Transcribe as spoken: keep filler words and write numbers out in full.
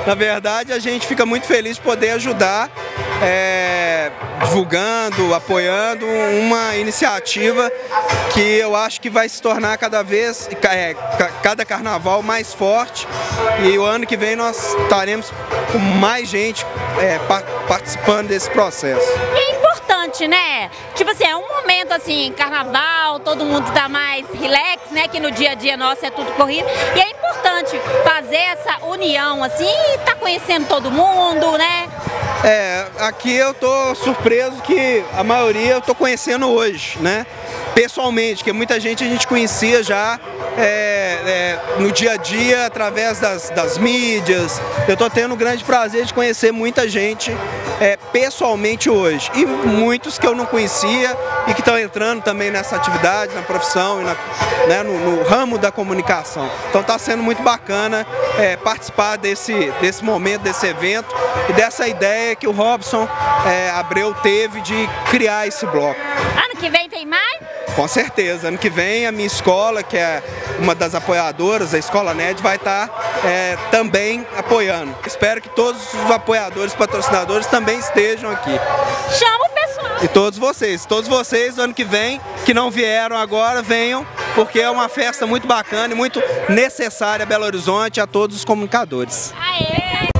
Na verdade, a gente fica muito feliz de poder ajudar, é, divulgando, apoiando uma iniciativa que eu acho que vai se tornar cada vez, é, cada carnaval mais forte, e o ano que vem nós estaremos com mais gente é, participando desse processo. É importante, né? Tipo assim, é um momento assim, carnaval, todo mundo tá mais relax, né? Que no dia a dia nosso é tudo corrido. E é importante fazer essa união assim, e tá conhecendo todo mundo, né? É, aqui eu tô surpreso que a maioria eu tô conhecendo hoje, né? Pessoalmente, que muita gente a gente conhecia já é, é, no dia a dia, através das, das mídias. Eu estou tendo o grande prazer de conhecer muita gente é, pessoalmente hoje. E muitos que eu não conhecia e que estão entrando também nessa atividade, na profissão e na, né, no, no ramo da comunicação. Então está sendo muito bacana é, participar desse, desse momento, desse evento e dessa ideia que o Robson é, Abreu teve de criar esse bloco. Ano que vem tem mais? Com certeza, ano que vem a minha escola, que é uma das apoiadoras, a Escola N E D, vai estar é, também apoiando. Espero que todos os apoiadores, patrocinadores também estejam aqui. Chama o pessoal! E todos vocês, todos vocês, ano que vem, que não vieram agora, venham, porque é uma festa muito bacana e muito necessária a Belo Horizonte, a todos os comunicadores. Aê!